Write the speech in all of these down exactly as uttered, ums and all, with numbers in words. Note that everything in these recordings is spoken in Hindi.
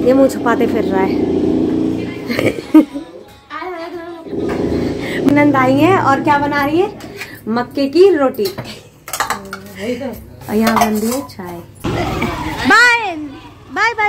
ये मुंह छुपाते फिर रहा है। नंद आई है और क्या बना रही है? मक्के की रोटी। यहाँ बन रही है चाय। Bye bye bye.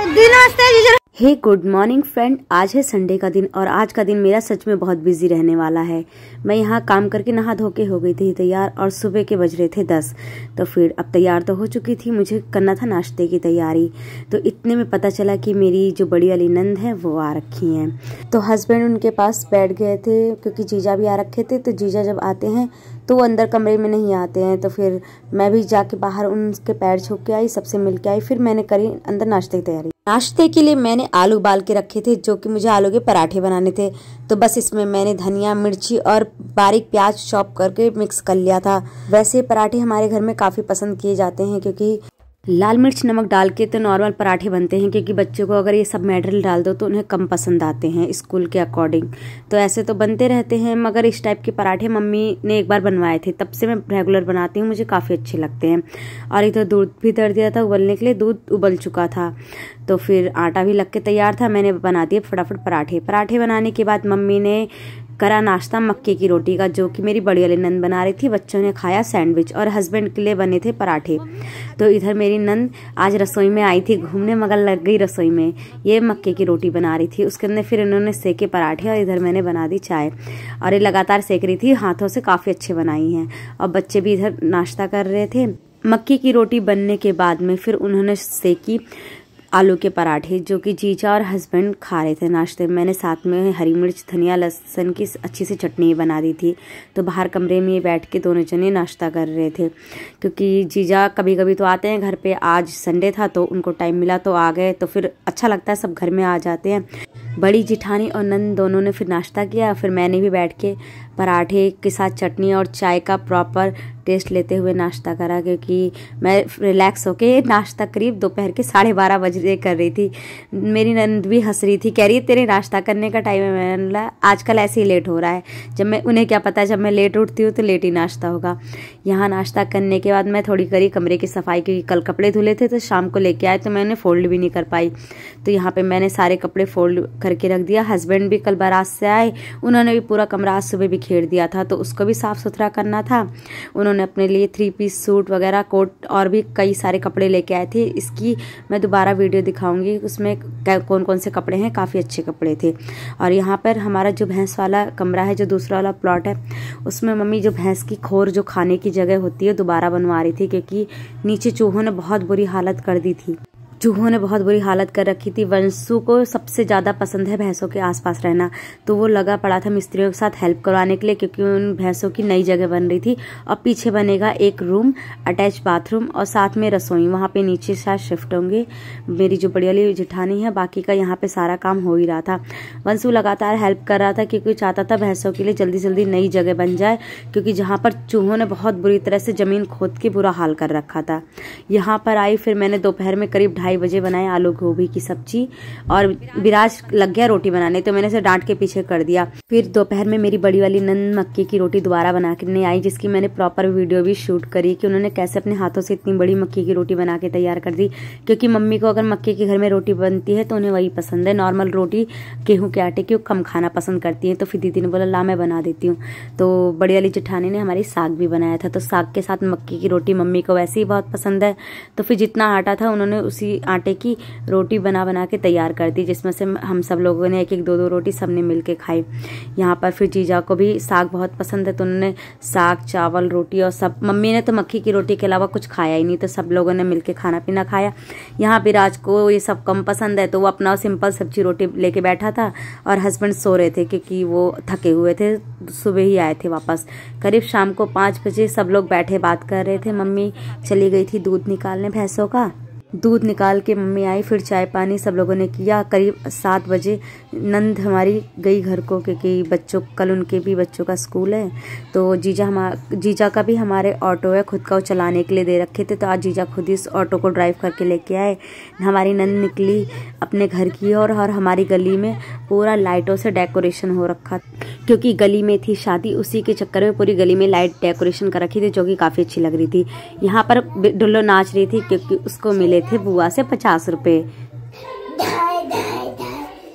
Hey good morning friend, आज है संडे का दिन और आज का दिन मेरा सच में बहुत बिजी रहने वाला है। मैं यहाँ काम करके नहा धो के हो गई थी तैयार और सुबह के बज रहे थे दस। तो फिर अब तैयार तो हो चुकी थी, मुझे करना था नाश्ते की तैयारी। तो इतने में पता चला कि मेरी जो बड़ी वाली नंद है वो आ रखी हैं। तो हस्बैंड उनके पास बैठ गए थे क्योंकि जीजा भी आ रखे थे। तो जीजा जब आते हैं तो वो अंदर कमरे में नहीं आते हैं। तो फिर मैं भी जाके बाहर उनके पैर छू के आई, सबसे मिल के आई। फिर मैंने करी अंदर नाश्ते की तैयारी। नाश्ते के लिए मैंने आलू उबाल के रखे थे जो कि मुझे आलू के पराठे बनाने थे। तो बस इसमें मैंने धनिया, मिर्ची और बारीक प्याज चॉप करके मिक्स कर लिया था। वैसे पराठे हमारे घर में काफ़ी पसंद किए जाते हैं क्योंकि लाल मिर्च नमक डाल के तो नॉर्मल पराठे बनते हैं, क्योंकि बच्चों को अगर ये सब मटेरियल डाल दो तो उन्हें कम पसंद आते हैं स्कूल के अकॉर्डिंग। तो ऐसे तो बनते रहते हैं, मगर इस टाइप के पराठे मम्मी ने एक बार बनवाए थे, तब से मैं रेगुलर बनाती हूँ, मुझे काफ़ी अच्छे लगते हैं। और इधर तो दूध भी धर दिया था उबलने के लिए, दूध उबल चुका था। तो फिर आटा भी लग के तैयार था, मैंने बना दिए फटाफट पराठे। पराठे बनाने के बाद मम्मी ने करा नाश्ता मक्के की रोटी का, जो कि मेरी बड़ी वाली नंद बना रही थी। बच्चों ने खाया सैंडविच और हस्बैंड के लिए बने थे पराठे। तो इधर मेरी नंद आज रसोई में आई थी घूमने, मगर लग गई रसोई में। ये मक्के की रोटी बना रही थी, उसके अंदर फिर इन्होंने सेके पराठे और इधर मैंने बना दी चाय। और ये लगातार सेक रही थी, हाथों से काफ़ी अच्छे बनाई हैं। और बच्चे भी इधर नाश्ता कर रहे थे। मक्के की रोटी बनने के बाद में फिर उन्होंने सेकी आलू के पराठे, जो कि जीजा और हस्बैंड खा रहे थे नाश्ते में। मैंने साथ में हरी मिर्च, धनिया, लहसुन की अच्छी सी चटनी बना दी थी। तो बाहर कमरे में बैठ के दोनों जने नाश्ता कर रहे थे, क्योंकि जीजा कभी कभी तो आते हैं घर पे। आज संडे था तो उनको टाइम मिला तो आ गए। तो फिर अच्छा लगता है, सब घर में आ जाते हैं। बड़ी जिठानी और नंद दोनों ने फिर नाश्ता किया। फिर मैंने भी बैठ के पराठे के साथ चटनी और चाय का प्रॉपर टेस्ट लेते हुए नाश्ता करा, क्योंकि मैं रिलैक्स होके नाश्ता करीब दोपहर के साढ़े बारह बजे कर रही थी। मेरी नंद भी हंस रही थी, कह रही है तेरे नाश्ता करने का टाइम है। मैंने बोला आजकल ऐसे ही लेट हो रहा है। जब मैं उन्हें क्या पता है, जब मैं लेट उठती हूँ तो लेट ही नाश्ता होगा। यहाँ नाश्ता करने के बाद मैं थोड़ी करी कमरे की सफाई, क्योंकि कल कपड़े धुले थे तो शाम को लेके आए तो मैंने फोल्ड भी नहीं कर पाई। तो यहाँ पे मैंने सारे कपड़े फोल्ड करके रख दिया। हस्बैंड भी कल बारात से आए, उन्होंने भी पूरा कमरा आज सुबह बिखेर दिया था, तो उसको भी साफ सुथरा करना था। उन्होंने अपने लिए थ्री पीस सूट वगैरह, कोट और भी कई सारे कपड़े लेके आए थे। इसकी मैं दोबारा वीडियो दिखाऊंगी, उसमें कौन कौन से कपड़े हैं, काफ़ी अच्छे कपड़े थे। और यहाँ पर हमारा जो भैंस वाला कमरा है, जो दूसरा वाला प्लॉट है, उसमें मम्मी जो भैंस की खोर, जो खाने की जगह होती है, दोबारा बनवा रही थी, क्योंकि नीचे चूहों ने बहुत बुरी हालत कर दी थी। चूहों ने बहुत बुरी हालत कर रखी थी। वंशु को सबसे ज़्यादा पसंद है भैंसों के आसपास रहना, तो वो लगा पड़ा था मिस्त्रियों के साथ हेल्प करवाने के लिए, क्योंकि उन भैंसों की नई जगह बन रही थी। और पीछे बनेगा एक रूम, अटैच बाथरूम और साथ में रसोई, वहाँ पे नीचे शायद शिफ्ट होंगे मेरी जो बड़ी वाली जिठानी है। बाकी का यहाँ पे सारा काम हो ही रहा था। वंशु लगातार हेल्प कर रहा था, क्योंकि चाहता था भैंसों के लिए जल्दी जल्दी नई जगह बन जाए, क्योंकि जहाँ पर चूहों ने बहुत बुरी तरह से जमीन खोद के बुरा हाल कर रखा था। यहाँ पर आई, फिर मैंने दोपहर में करीब ढाई बजे बनाए आलू गोभी की सब्जी, और विराज लग गया रोटी बनाने, तो मैंने उसे डांट के पीछे कर दिया। फिर दोपहर में मेरी बड़ी वाली नंद मक्के की रोटी दोबारा बना के नहीं आई, जिसकी मैंने प्रॉपर वीडियो भी शूट करी कि उन्होंने कैसे अपने हाथों से इतनी बड़ी मक्के की रोटी बना के तैयार कर दी। क्योंकि मम्मी को अगर मक्के के घर में रोटी बनती है तो उन्हें वही पसंद है। नॉर्मल रोटी गेहूं के आटे की कम खाना पसंद करती है। तो फिर दीदी ने बोला ला मैं बना देती हूँ। तो बड़ी वाली जेठानी ने हमारी साग भी बनाया था, तो साग के साथ मक्के की रोटी मम्मी को वैसे ही बहुत पसंद है। तो फिर जितना आटा था उन्होंने उसी आटे की रोटी बना बना के तैयार कर दी, जिसमें से हम सब लोगों ने एक एक दो दो रोटी सबने मिल के खाई। यहाँ पर फिर जीजा को भी साग बहुत पसंद है, तो उन्होंने साग, चावल, रोटी और सब। मम्मी ने तो मक्की की रोटी के अलावा कुछ खाया ही नहीं, तो सब लोगों ने मिलके खाना पीना खाया। यहाँ विराज को ये सब कम पसंद है, तो वो अपना सिंपल सब्जी रोटी लेके बैठा था। और हस्बैंड सो रहे थे, क्योंकि वो थके हुए थे, सुबह ही आए थे वापस। करीब शाम को पाँच बजे सब लोग बैठे बात कर रहे थे। मम्मी चली गई थी दूध निकालने भैंसों का। दूध निकाल के मम्मी आई, फिर चाय पानी सब लोगों ने किया। करीब सात बजे नंद हमारी गई घर को, क्योंकि बच्चों कल उनके भी बच्चों का स्कूल है। तो जीजा हमारा जीजा का भी हमारे ऑटो है खुद का, वो चलाने के लिए दे रखे थे, तो आज जीजा खुद इस ऑटो को ड्राइव करके लेके आए। हमारी नंद निकली अपने घर की ओर, और, और हमारी गली में पूरा लाइटों से डेकोरेशन हो रखा, क्योंकि गली में थी शादी, उसी के चक्कर में पूरी गली में लाइट डेकोरेशन कर रखी थी, जो कि काफ़ी अच्छी लग रही थी। यहाँ पर डुल्लो नाच रही थी, क्योंकि उसको मिले थे बुआ से पचास रुपए।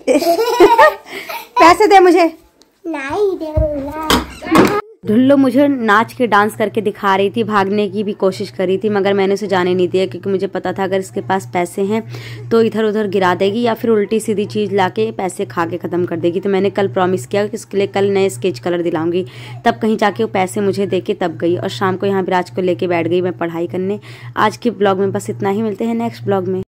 पैसे दे मुझे। नहीं दूंगा। ढुल्लो मुझे नाच के डांस करके दिखा रही थी, भागने की भी कोशिश कर रही थी, मगर मैंने उसे जाने नहीं दिया क्योंकि मुझे पता था अगर इसके पास पैसे हैं तो इधर उधर गिरा देगी या फिर उल्टी सीधी चीज़ लाके पैसे खा के ख़त्म कर देगी। तो मैंने कल प्रॉमिस किया कि उसके लिए कल नए स्केच कलर दिलाऊंगी। तब कहीं जाके वो पैसे मुझे दे के तब गई और शाम को यहाँ विराज को लेके बैठ गई मैं पढ़ाई करने। आज के ब्लॉग में बस इतना ही, मिलते हैं नेक्स्ट ब्लॉग में।